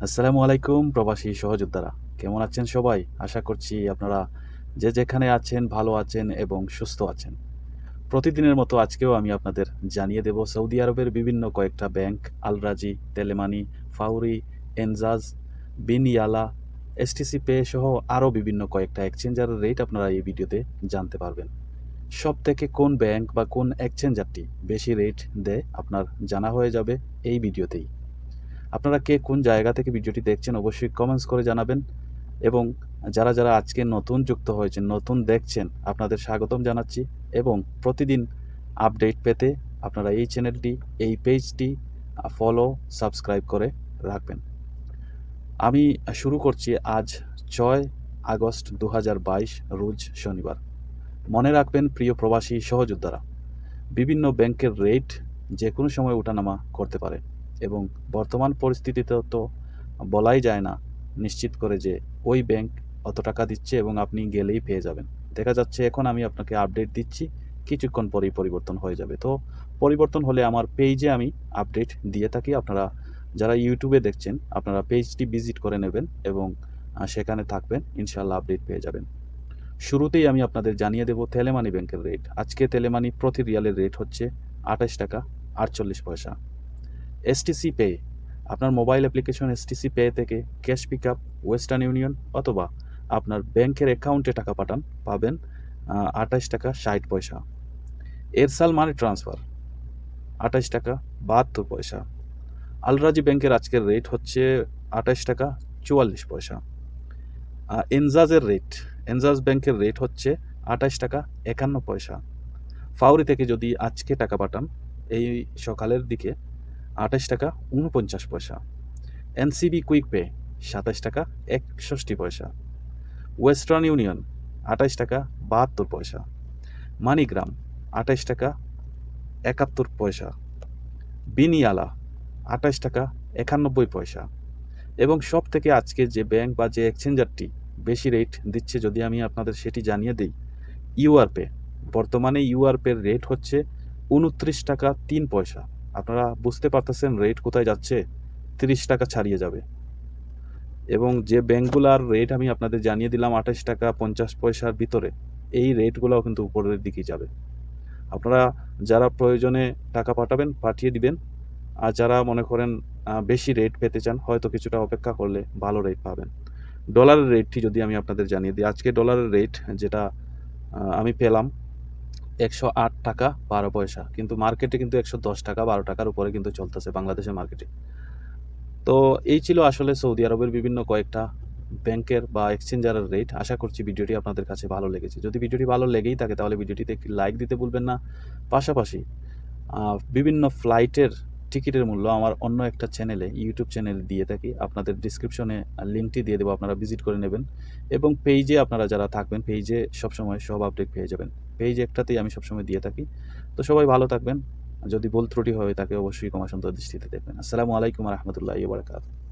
আসসালামু আলাইকুম প্রবাসী সহযোদ্ধারা, কেমন আছেন সবাই? আশা করছি আপনারা যে যেখানে আছেন ভালো আছেন এবং সুস্থ আছেন। প্রতিদিনের মতো আজকেও আমি আপনাদের জানিয়ে দেব সৌদি আরবের বিভিন্ন কয়েকটা ব্যাংক, আল রাজি, তেলেমানি, ফাউরি, এনজাজ, বিনিয়ালা, এসটিসি পে সহ আরও বিভিন্ন কয়েকটা এক্সচেঞ্জারের রেট আপনারা এই ভিডিওতে জানতে পারবেন। সব থেকে কোন ব্যাংক বা কোন এক্সচেঞ্জারটি বেশি রেট দেয় আপনার জানা হয়ে যাবে এই ভিডিওতেই। আপনারা কে কোন জায়গা থেকে ভিডিওটি দেখছেন অবশ্যই কমেন্টস করে জানাবেন, এবং যারা আজকে নতুন যুক্ত হয়েছেন, নতুন দেখছেন, আপনাদের স্বাগতম জানাচ্ছি। এবং প্রতিদিন আপডেট পেতে আপনারা এই চ্যানেলটি, এই পেজটি ফলো, সাবস্ক্রাইব করে রাখবেন। আমি শুরু করছি আজ 6 আগস্ট 2022 রোজ শনিবার। মনে রাখবেন প্রিয় প্রবাসী সহযোদ্ধারা, বিভিন্ন ব্যাংকের রেট যে কোনো সময় ওঠানামা করতে পারে, এবং বর্তমান পরিস্থিতিতে তো বলাই যায় না নিশ্চিত করে যে ওই ব্যাংক অত টাকা দিচ্ছে এবং আপনি গেলেই পেয়ে যাবেন। দেখা যাচ্ছে এখন আমি আপনাকে আপডেট দিচ্ছি, কিছুক্ষণ পরেই পরিবর্তন হয়ে যাবে। তো পরিবর্তন হলে আমার পেজে আমি আপডেট দিয়ে থাকি। আপনারা যারা ইউটিউবে দেখছেন আপনারা পেজটি ভিজিট করে নেবেন এবং সেখানে থাকবেন, ইনশাল্লাহ আপডেট পেয়ে যাবেন। শুরুতেই আমি আপনাদের জানিয়ে দেব তেলেমানি ব্যাংকের রেট। আজকে তেলেমানি প্রতি রিয়ালের রেট হচ্ছে 28 টাকা 48 পয়সা। এসটিসি পে, আপনার মোবাইল অ্যাপ্লিকেশন এসটিসি পে থেকে cash pick up, Western Union অথবা আপনার ব্যাংকের অ্যাকাউন্টে টাকা পাঠান, পাবেন 28 টাকা 60 পয়সা। এরসাল মানি ট্রান্সফার 28 টাকা 72 পয়সা। আলরাজি ব্যাংকের আজকের রেট হচ্ছে 28 টাকা 44 পয়সা। এনজাজের রেট, এনজাজ ব্যাংকের রেট হচ্ছে 28 টাকা 51 পয়সা। ফাউরি থেকে যদি আজকে টাকা পাঠান এই সকালের দিকে 28 টাকা 49 পয়সা। এনসিবি কুইকপে 27 টাকা 61 পয়সা। ওয়েস্টার্ন ইউনিয়ন 28 টাকা 72 পয়সা। মানিগ্রাম 28 টাকা 71 পয়সা। বিনিয়ালা 28 টাকা 91 পয়সা। এবং সব থেকে আজকে যে ব্যাংক বা যে এক্সচেঞ্জারটি বেশি রেট দিচ্ছে যদি আমি আপনাদের সেটি জানিয়ে দিই, ইউআরপে। বর্তমানে ইউআরপের রেট হচ্ছে 29 টাকা 3 পয়সা। আপনারা বুঝতে পারতেছেন রেট কোথায় যাচ্ছে, 30 টাকা ছাড়িয়ে যাবে। এবং যে ব্যাংকগুলোর রেট আমি আপনাদের জানিয়ে দিলাম 28 টাকা 50 পয়সার ভিতরে, এই রেটগুলোও কিন্তু উপরের দিকেই যাবে। আপনারা যারা প্রয়োজনে টাকা পাঠাবেন পাঠিয়ে দিবেন, আর যারা মনে করেন বেশি রেট পেতে চান হয়তো কিছুটা অপেক্ষা করলে ভালো রেট পাবেন। ডলারের রেটটি যদি আমি আপনাদের জানিয়ে দিই, আজকে ডলারের রেট যেটা আমি পেলাম 108 টাকা 12 পয়সা, কিন্তু মার্কেটে কিন্তু 110 টাকা 12 টাকার উপরে কিন্তু চলতেছে বাংলাদেশের মার্কেটে। তো এই ছিল আসলে সৌদি আরবের বিভিন্ন কয়েকটা ব্যাংকের বা এক্সচেঞ্জারের রেট। আশা করছি ভিডিওটি আপনাদের কাছে ভালো লেগেছে। যদি ভিডিওটি ভালো লেগেই থাকে তাহলে ভিডিওটিতে একটি লাইক দিতে ভুলবেন না। পাশাপাশি বিভিন্ন ফ্লাইটের টিকিটের মূল্য আমার অন্য একটা চ্যানেলে, ইউটিউব চ্যানেলে দিয়ে থাকি। আপনাদের ডিসক্রিপশনে লিঙ্কটি দিয়ে দেবো, আপনারা ভিজিট করে নেবেন। এবং পেজে আপনারা যারা থাকবেন পেজে সবসময় সব আপডেট পেয়ে যাবেন। পেজ একটাতেই আমি সবসময় দিয়ে থাকি। তো সবাই ভালো থাকবেন। যদি ভুল ত্রুটি হয়ে থাকে অবশ্যই ক্ষমা সুন্দর দৃষ্টিতে দেখবেন। আসসালামু আলাইকুম রহমতুল্লাহি ওয়া বারাকাতুহু।